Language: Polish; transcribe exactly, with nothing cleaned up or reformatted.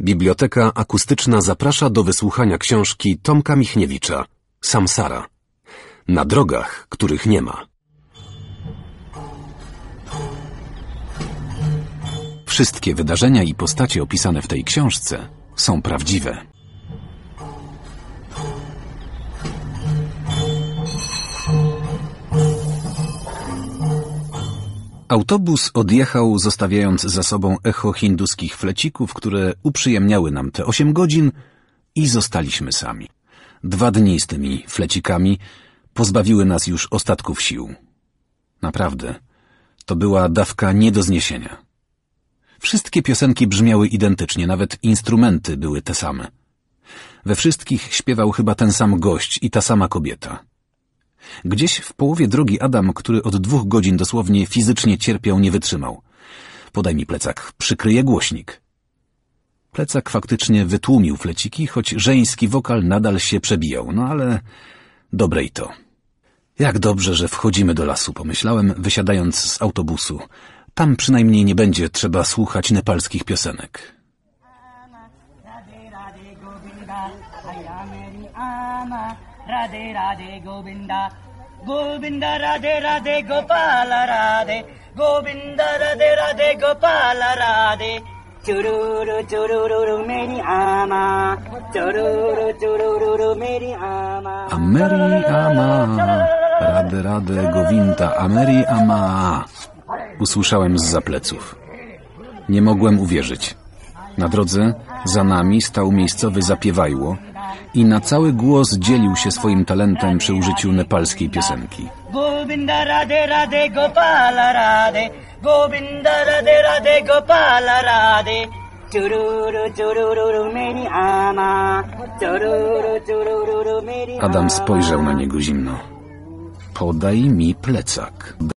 Biblioteka Akustyczna zaprasza do wysłuchania książki Tomka Michniewicza Samsara. Na drogach, których nie ma. Wszystkie wydarzenia i postacie opisane w tej książce są prawdziwe. Autobus odjechał, zostawiając za sobą echo hinduskich flecików, które uprzyjemniały nam te osiem godzin, i zostaliśmy sami. Dwa dni z tymi flecikami pozbawiły nas już ostatków sił. Naprawdę, to była dawka nie do zniesienia. Wszystkie piosenki brzmiały identycznie, nawet instrumenty były te same. We wszystkich śpiewał chyba ten sam gość i ta sama kobieta. Gdzieś w połowie drogi Adam, który od dwóch godzin dosłownie fizycznie cierpiał, nie wytrzymał. Podaj mi plecak, przykryję głośnik. Plecak faktycznie wytłumił fleciki, choć żeński wokal nadal się przebijał, no ale dobre i to. Jak dobrze, że wchodzimy do lasu, pomyślałem, wysiadając z autobusu. Tam przynajmniej nie będzie trzeba słuchać nepalskich piosenek. Radhe Radhe Govinda, Govinda Radhe Radhe Gopala Radhe, Govinda Radhe Radhe Gopala Radhe. Chururu chururu meri ama, chururu chururu meri ama. Ameri ama, Radhe Radhe Govinda, Ameri ama. Usłyszałem zza pleców. Nie mogłem uwierzyć. Na drodze za nami stał miejscowy zapiewajło i na cały głos dzielił się swoim talentem przy użyciu nepalskiej piosenki. Govinda Radhe Radhe Gopala Radhe, Govinda Radhe Radhe Gopala Radhe. Chururu chururu meri ama, chururu chururu meri ama. Adam spojrzał na niego zimno. Podaj mi plecak.